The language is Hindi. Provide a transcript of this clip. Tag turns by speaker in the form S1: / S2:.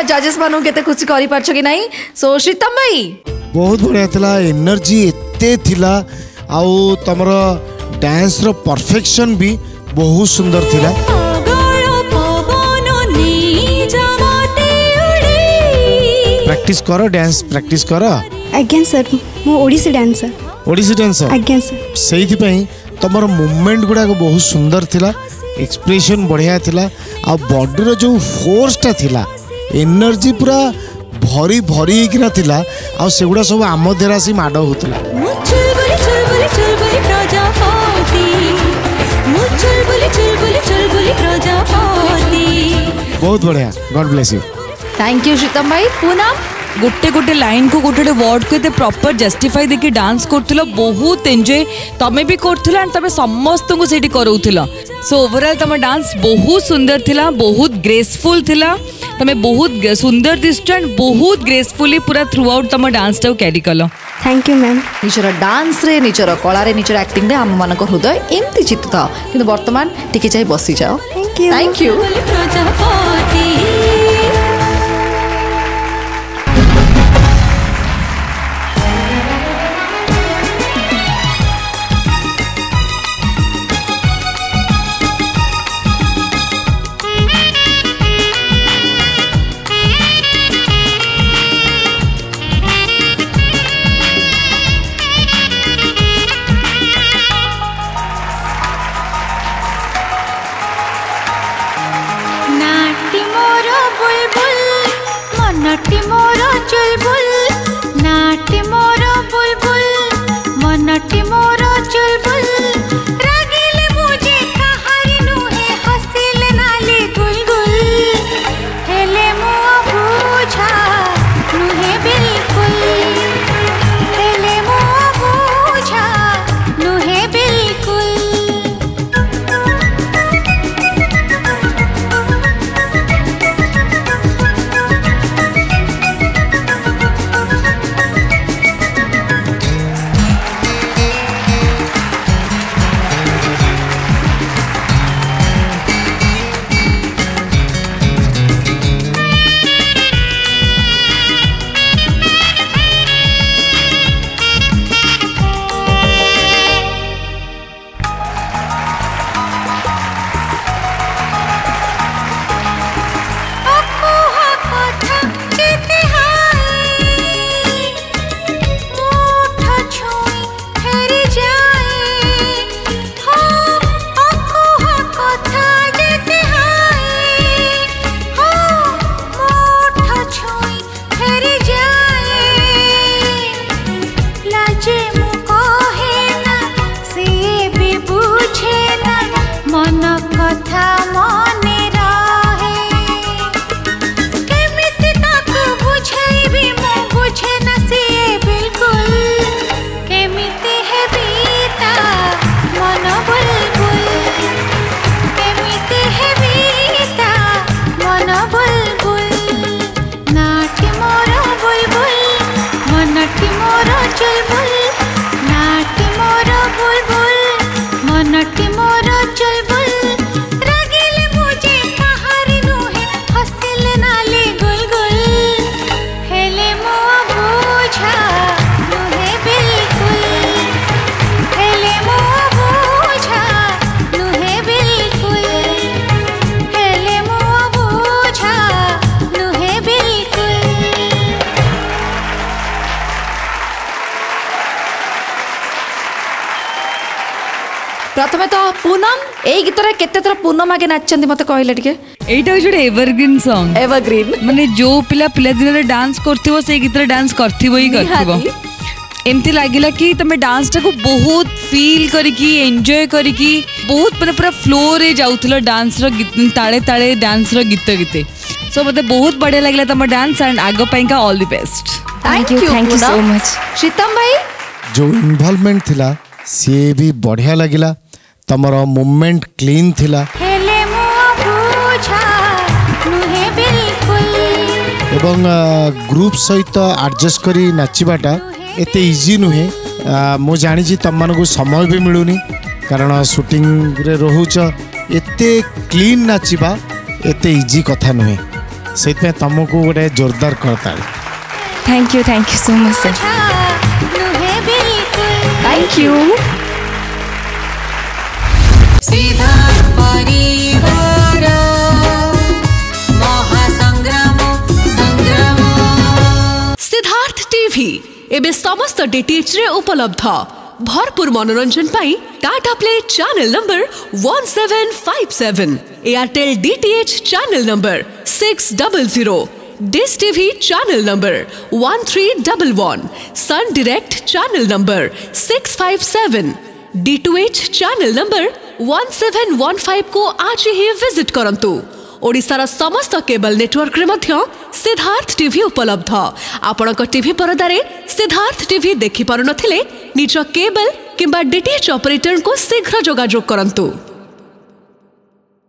S1: जजेस मानु केते खुशी करि पारछो कि नहीं। सो श्रीतम भाई
S2: बहुत बढ़िया थिला, एनर्जी एते थिला आउ तमर डांस रो परफेक्शन भी बहुत सुंदर थिला। प्रैक्टिस करो, डांस प्रैक्टिस करो।
S3: आज्ञा सर, मो ओडिसी डांसर।
S2: ओडिसी डांसर?
S3: आज्ञा सर।
S2: सेहि पई तमर मूवमेंट गुडा बहुत सुंदर थिला, एक्सप्रेशन बढ़िया थिला आ बॉडी रो जो फोर्स ता थिला, एनर्जी पूरा भरी भरी किना थिला आ सेगुडा सब आम देरासी माड होतला। बहुत बढ़िया, God bless you.
S1: Thank you Sritam भाई। पूनम
S4: गोटे गोटे लाइन को गोटे वर्ड को प्रॉपर जस्टिफाई देके डांस करथिलो, बहुत एंजॉय तमे भी करथिलो एंड तमे समस्त को सेठी करौथिलो। सो ओवरऑल तम डांस बहुत सुंदर थिला, बहुत ग्रेसफुल थिला, तमे बहुत सुंदर दिसतो एंड बहुत ग्रेसफुली पूरा थ्रू आउट तम डांस टाउ कैरी कलो।
S3: Thank you ma'am.
S1: निजर डांस रे, निजर कला रे, निजर एक्टिंग रे हम मानक हृदय एमती चित्त था, किंतु वर्तमान टिके चाहे बसी जाओ।
S3: Thank you.
S1: Thank you.
S5: मनटी मोरो चुलबुल, नाटी मोरो बुलबुल, मनटी मोरो चुलबुल, रागिले मुझे कहारी नुहे हसिले नाली गुलगुल, हेले मुआ बुझा नुहे बिल्कुल, हेले मुआ बुझा नुहे बिल्कुल।
S1: प्रथमे तो पूनम ए गीत रे केते थरा पूनम आगे नाचचंदी मते कहले टिके।
S4: एटा जोडे एवरग्रीन सॉन्ग,
S1: एवरग्रीन
S4: माने जो पिला पिला दिन रे डांस करथिबो से गीत रे डांस करथिबो ही करथिबो। एमती लागिला कि तमे डांस टाको बहुत फील करिकी एंजॉय करिकी बहुत माने पूरा फ्लो रे जाउथलो डांस रो गीत ताळे ताळे डांस रो गीत गीते। सो मते बहुत बढ़िया लागिला तम डांस एंड आगो पई का all the best.
S1: Thank you so much. Sritam भाई
S2: जो इन्वॉल्वमेंट थिला सी भी बढ़िया लगिला, तमर मूवमेंट क्लीन थिला एवं ग्रुप सहित एडजस्ट करी नाचिबाटा एते इजी नुहे। मु जानी तुम मानक समय भी मिलूनी कारण शूटिंग रे रहुच, एते क्लीन नाचिबा एते इजी कथा नुहे। से तुमको गोटे जोरदार करता।
S3: Thank you so much sir.
S5: नुहे बिल्कुल
S3: थैंक यू।
S5: सीधा परिवार महासंग्राम संग्राम।
S6: सिद्धार्थ टीवी एबे समस्त डीटीएच रे उपलब्ध। भरपूर मनोरंजन पाई Tata Play channel number 1757, Airtel DTH channel number 600, Dish TV channel number 1311, Sun Direct channel number 657, D2H channel number 1715 को आज ही विजिट करंतु। ओडिशार समस्त केबल नेटवर्क रे मध्य सिद्धार्थ टीवी उपलब्ध। आपणक टीवी परदारे सिद्धार्थ टीवी देखि पारु नथिले निज केबल किंबा डीटीएच ऑपरेटर को शीघ्र जोगाजोग करंतु।